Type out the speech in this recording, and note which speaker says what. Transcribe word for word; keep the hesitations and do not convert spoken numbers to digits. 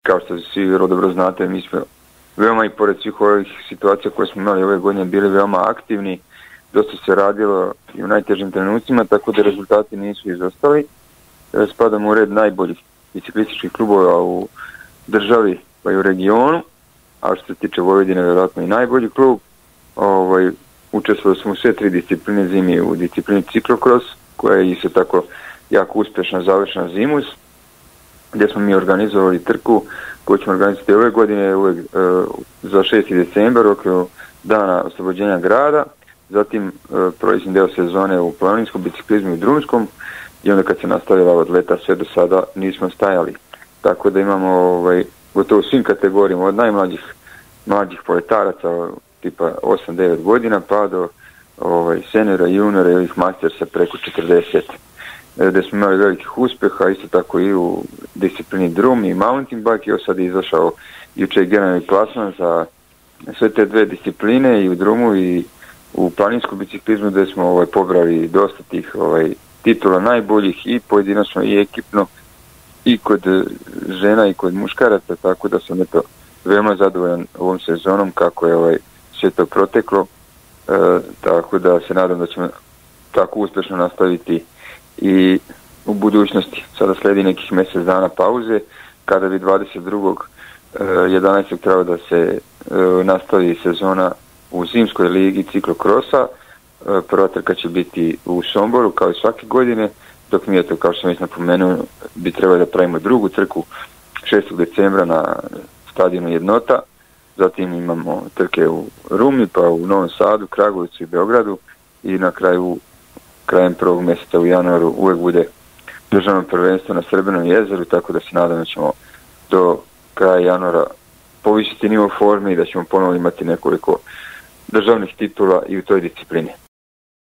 Speaker 1: kao što svi vrlo dobro znate, mi smo veoma i pored svih ovih situacija koje smo imali ove godine bili veoma aktivni, dosta se radilo i u najtežim trenucima, tako da rezultati nisu izostali. Spadamo u red najboljih biciklističkih klubova u državi pa i u regionu, a što se tiče Vojvodine, vjerojatno i najbolji klub. Ovaj, učestvovali smo u sve tri discipline zimi u disciplini ciklokros, koja je isto tako jako uspješno završena zimus, gdje smo mi organizovali trku koju ćemo organizati ove godine uvek, e, za šesti decembar, okolo dana oslobođenja grada, zatim e, proizvodni deo sezone u planinskom biciklizmu i drumskom, i onda kad se nastavila od leta sve do sada nismo stajali. Tako da imamo ovaj, gotovo u svim kategorijama, od najmlađih mlađih poletaraca tipa osam devet godina pa do ovaj, seniora, juniora i ovih mastersa preko četrdeset, gdje smo imali velikih uspjeha, isto tako i u disciplini drum i mountain bike. I sad je izašao jučer generalni plasman za sve te dve discipline, i u drumu i u planinskom biciklizmu, gdje smo ovaj, pobrali dosta tih ovaj, titula najboljih i pojedinačno i ekipno, i kod žena i kod muškaraca, tako da sam eto veoma zadovoljan ovom sezonom kako je ovaj, sve to proteklo, e, tako da se nadam da ćemo tako uspješno nastaviti i u budućnosti. Sada sledi nekih mjesec dana pauze, kada bi dvadeset drugog jedanaestog trebao da se e, nastavi sezona u zimskoj ligi ciklokrosa. E, prva trka će biti u Somboru kao i svake godine, dok mi je to, kao što sam već napomenuo, bi trebali da pravimo drugu trku šestog decembra na stadionu Jednota. Zatim imamo trke u Rumi, pa u Novom Sadu, Kragujevcu i Beogradu, i na kraju, krajem prvog mjeseca u januaru uvijek bude državno prvenstvo na Srbenom jezeru, tako da se nadam da ćemo do kraja januara povišiti nivo forme i da ćemo ponovno imati nekoliko državnih titula i u toj disciplini.